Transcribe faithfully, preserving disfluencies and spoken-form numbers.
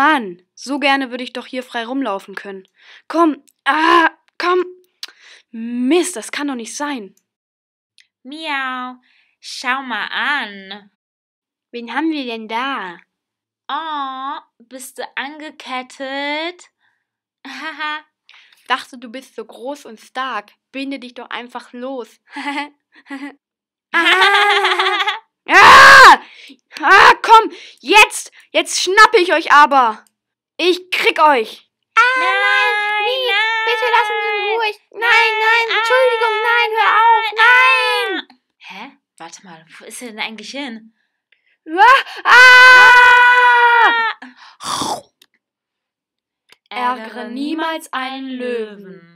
Mann, so gerne würde ich doch hier frei rumlaufen können. Komm, ah, komm. Mist, das kann doch nicht sein. Miau, schau mal an. Wen haben wir denn da? Oh, bist du angekettet? Haha. Dachte, du bist so groß und stark. Binde dich doch einfach los. ah, ah, ah, komm, jetzt, jetzt schnappe ich euch aber. Ich krieg euch. Ah, nein, nee, nein, bitte lassen Sie mich ruhig. Nein, nein, Entschuldigung, nein, hör auf, nein. Hä? Warte mal, wo ist er denn eigentlich hin? Ah, ah. Ärgere niemals einen Löwen.